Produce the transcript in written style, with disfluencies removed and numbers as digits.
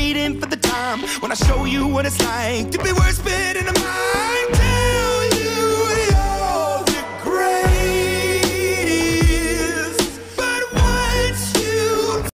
waiting for the time when I show you what it's like to be worse.